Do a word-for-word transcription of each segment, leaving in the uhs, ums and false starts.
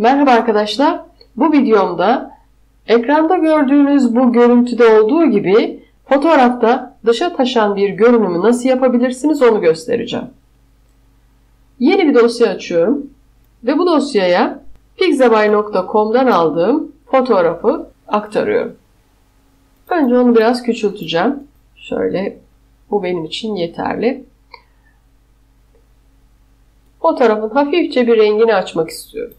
Merhaba arkadaşlar. Bu videomda ekranda gördüğünüz bu görüntüde olduğu gibi fotoğrafta dışa taşan bir görünümü nasıl yapabilirsiniz onu göstereceğim. Yeni bir dosya açıyorum ve bu dosyaya pixabay nokta com'dan aldığım fotoğrafı aktarıyorum. Önce onu biraz küçülteceğim. Şöyle, bu benim için yeterli. Fotoğrafın hafifçe bir rengini açmak istiyorum.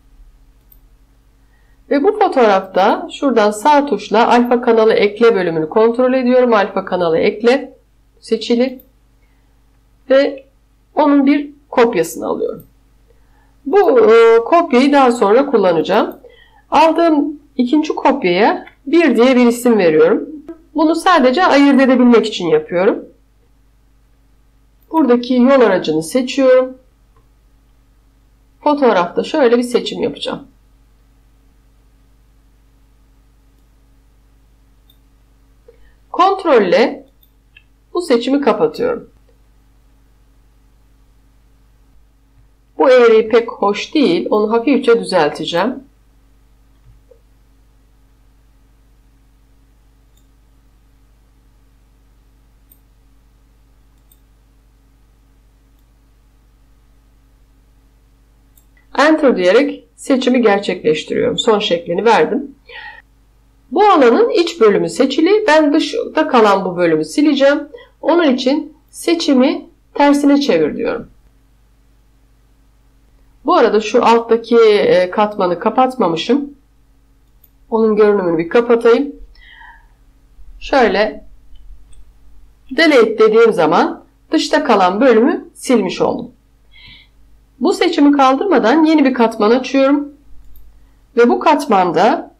Ve bu fotoğrafta şuradan sağ tuşla alfa kanalı ekle bölümünü kontrol ediyorum. Alfa kanalı ekle seçili. Ve onun bir kopyasını alıyorum. Bu e, kopyayı daha sonra kullanacağım. Aldığım ikinci kopyaya bir diye bir isim veriyorum. Bunu sadece ayırt edebilmek için yapıyorum. Buradaki yol aracını seçiyorum. Fotoğrafta şöyle bir seçim yapacağım. Kontrolle bu seçimi kapatıyorum. Bu eğri pek hoş değil. Onu hafifçe düzelteceğim. Enter diyerek seçimi gerçekleştiriyorum. Son şeklini verdim. Bu alanın iç bölümü seçili. Ben dışta kalan bu bölümü sileceğim. Onun için seçimi tersine çevir diyorum. Bu arada şu alttaki katmanı kapatmamışım. Onun görünümünü bir kapatayım. Şöyle delete dediğim zaman dışta kalan bölümü silmiş oldum. Bu seçimi kaldırmadan yeni bir katman açıyorum. Ve bu katmanda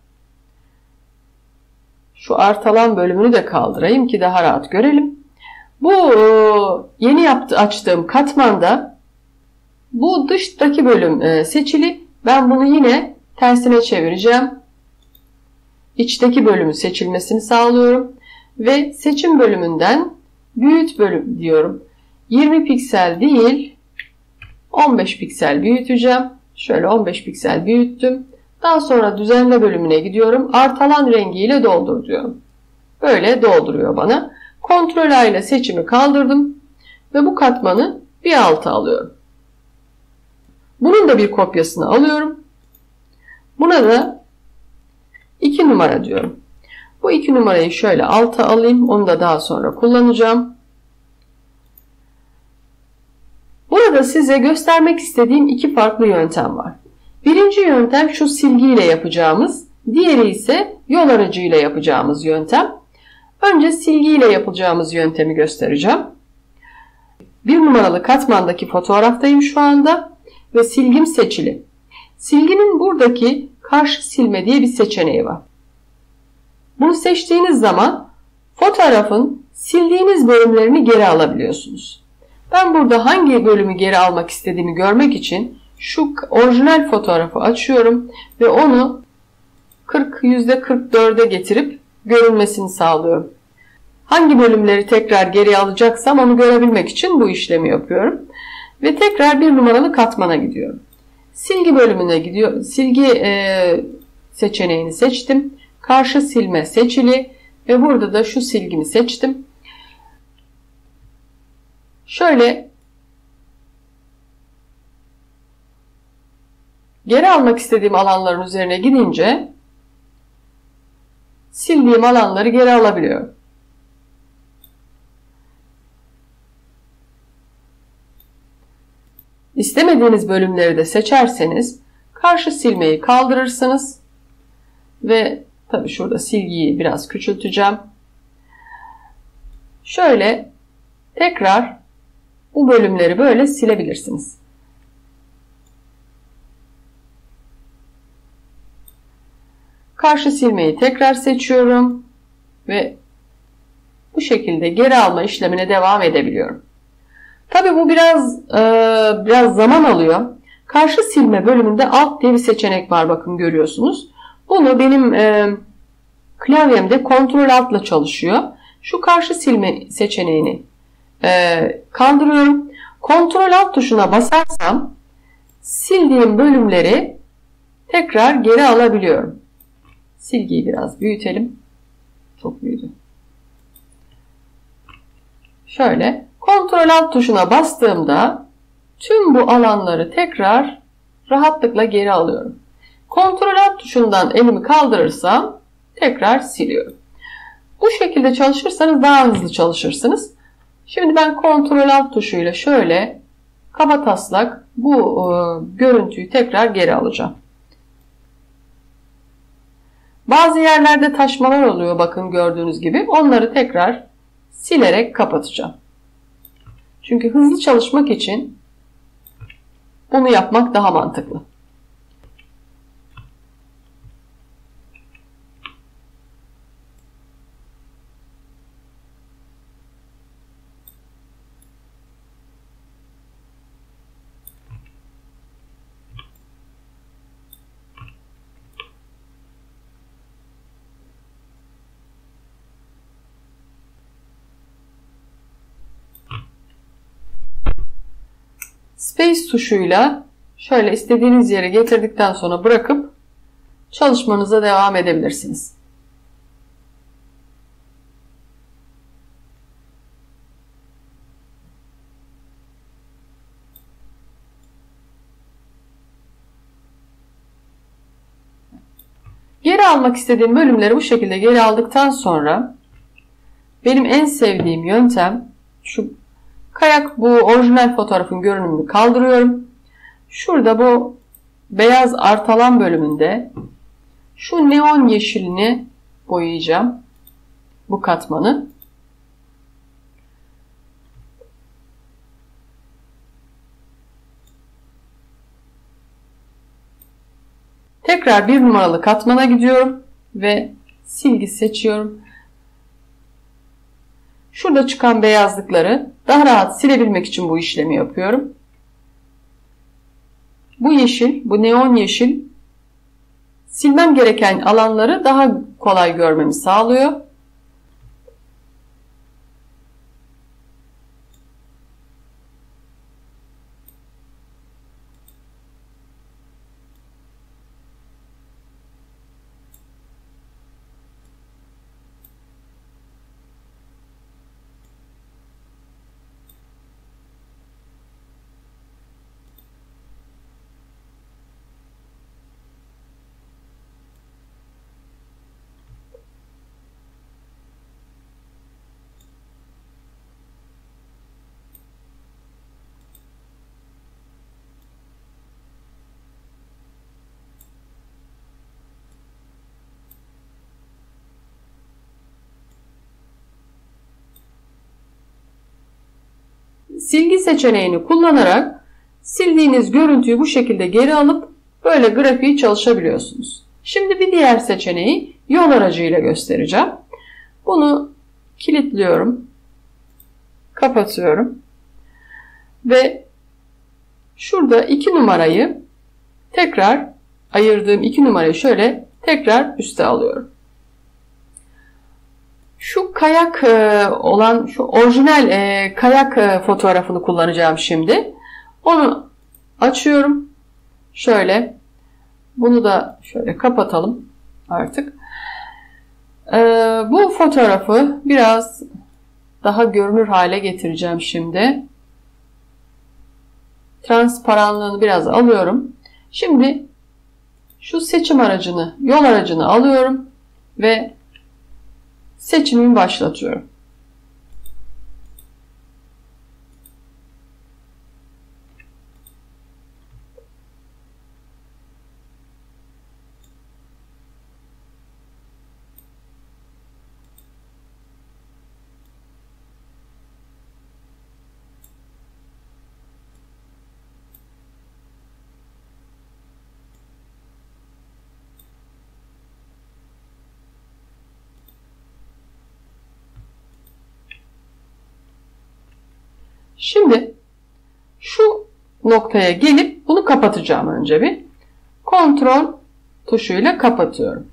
şu artalan bölümünü de kaldırayım ki daha rahat görelim. Bu yeni yaptı, açtığım katmanda bu dıştaki bölüm seçili. Ben bunu yine tersine çevireceğim. İçteki bölümü seçilmesini sağlıyorum. Ve seçim bölümünden büyüt bölüm diyorum. yirmi piksel değil on beş piksel büyüteceğim. Şöyle on beş piksel büyüttüm. Daha sonra düzenle bölümüne gidiyorum. Artalan rengiyle doldur diyorum. Böyle dolduruyor bana. Ctrl A ile seçimi kaldırdım. Ve bu katmanı bir alta alıyorum. Bunun da bir kopyasını alıyorum. Buna da iki numara diyorum. Bu iki numarayı şöyle alta alayım. Onu da daha sonra kullanacağım. Burada size göstermek istediğim iki farklı yöntem var. Birinci yöntem şu silgiyle yapacağımız, diğeri ise yol aracıyla yapacağımız yöntem. Önce silgiyle yapacağımız yöntemi göstereceğim. Bir numaralı katmandaki fotoğraftayım şu anda ve silgim seçili. Silginin buradaki karşı silme diye bir seçeneği var. Bunu seçtiğiniz zaman fotoğrafın sildiğiniz bölümlerini geri alabiliyorsunuz. Ben burada hangi bölümü geri almak istediğimi görmek için şu orijinal fotoğrafı açıyorum ve onu yüzde kırk dörde getirip görünmesini sağlıyorum. Hangi bölümleri tekrar geri alacaksam onu görebilmek için bu işlemi yapıyorum. Ve tekrar bir numaralı katmana gidiyorum. Silgi bölümüne gidiyor. Silgi e, seçeneğini seçtim. Karşı silme seçili ve burada da şu silgimi seçtim. Şöyle geri almak istediğim alanların üzerine gidince sildiğim alanları geri alabiliyorum. İstemediğiniz bölümleri de seçerseniz karşı silmeyi kaldırırsınız ve tabii şurada silgiyi biraz küçülteceğim. Şöyle tekrar bu bölümleri böyle silebilirsiniz. Karşı silmeyi tekrar seçiyorum ve bu şekilde geri alma işlemine devam edebiliyorum. Tabii bu biraz e, biraz zaman alıyor. Karşı silme bölümünde alt diye bir seçenek var, bakın görüyorsunuz. Bunu benim e, klavyemde Ctrl Alt'la çalışıyor. Şu karşı silme seçeneğini e, kaldırıyorum. Ctrl Alt tuşuna basarsam sildiğim bölümleri tekrar geri alabiliyorum. Silgiyi biraz büyütelim. Çok büyüdü. Şöyle Ctrl Alt tuşuna bastığımda tüm bu alanları tekrar rahatlıkla geri alıyorum. Ctrl Alt tuşundan elimi kaldırırsam tekrar siliyorum. Bu şekilde çalışırsanız daha hızlı çalışırsınız. Şimdi ben Ctrl Alt tuşuyla şöyle kabataslak bu e, görüntüyü tekrar geri alacağım. Bazı yerlerde taşmalar oluyor, bakın gördüğünüz gibi. Onları tekrar silerek kapatacağım. Çünkü hızlı çalışmak için bunu yapmak daha mantıklı. Space tuşuyla şöyle istediğiniz yere getirdikten sonra bırakıp çalışmanıza devam edebilirsiniz. Geri almak istediğim bölümleri bu şekilde geri aldıktan sonra benim en sevdiğim yöntem şu kayak, bu orijinal fotoğrafın görünümünü kaldırıyorum. Şurada bu beyaz artalan bölümünde şu neon yeşilini boyayacağım. Bu katmanı. Tekrar bir numaralı katmana gidiyorum ve silgi seçiyorum. Şurada çıkan beyazlıkları daha rahat silebilmek için bu işlemi yapıyorum. Bu yeşil, bu neon yeşil silmem gereken alanları daha kolay görmemi sağlıyor. Silgi seçeneğini kullanarak sildiğiniz görüntüyü bu şekilde geri alıp böyle grafiği çalışabiliyorsunuz. Şimdi bir diğer seçeneği yol aracıyla göstereceğim. Bunu kilitliyorum. Kapatıyorum. Ve şurada iki numarayı tekrar ayırdığım iki numarayı şöyle tekrar üste alıyorum. Şu kayak olan, şu orijinal kayak fotoğrafını kullanacağım şimdi. Onu açıyorum. Şöyle. Bunu da şöyle kapatalım artık. Bu fotoğrafı biraz daha görünür hale getireceğim şimdi. Transparanlığını biraz alıyorum. Şimdi şu seçim aracını, yol aracını alıyorum ve seçimimi başlatıyorum. Şimdi şu noktaya gelip bunu kapatacağım önce bir. Ctrl tuşuyla kapatıyorum.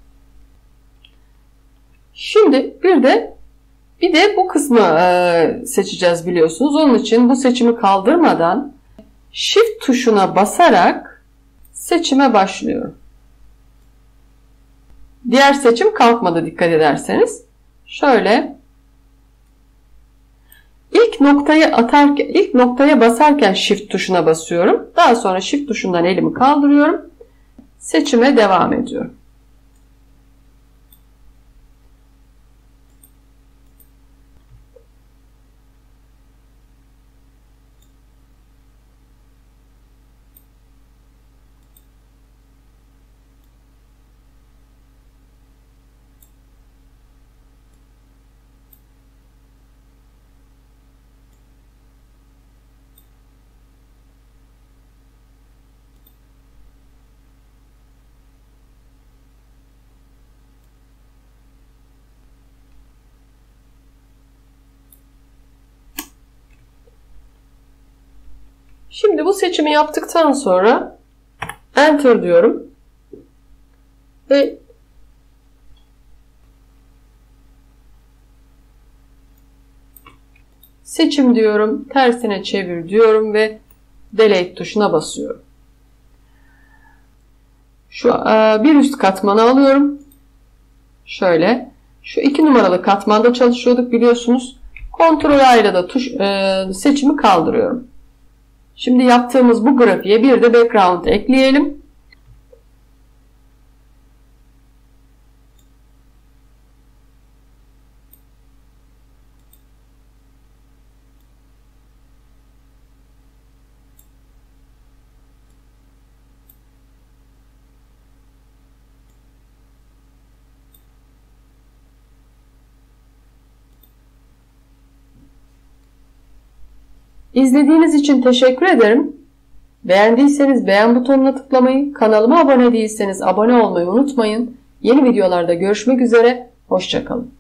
Şimdi bir de bir de bu kısmı e, seçeceğiz biliyorsunuz. Onun için bu seçimi kaldırmadan Shift tuşuna basarak Seçime başlıyorum. Diğer seçim kalkmadı dikkat ederseniz. Şöyle ilk noktayı atarken, ilk noktaya basarken Shift tuşuna basıyorum. Daha sonra Shift tuşundan elimi kaldırıyorum. Seçime devam ediyorum. Şimdi bu seçimi yaptıktan sonra Enter diyorum ve seçim diyorum, tersine çevir diyorum ve Delete tuşuna basıyorum. Şu bir üst katmanı alıyorum. Şöyle, şu iki numaralı katmanda çalışıyorduk biliyorsunuz. Ctrl A ile de tuş, e, seçimi kaldırıyorum. Şimdi yaptığımız bu grafiğe bir de background ekleyelim. İzlediğiniz için teşekkür ederim. Beğendiyseniz beğen butonuna tıklamayı, kanalıma abone değilseniz abone olmayı unutmayın. Yeni videolarda görüşmek üzere, hoşça kalın.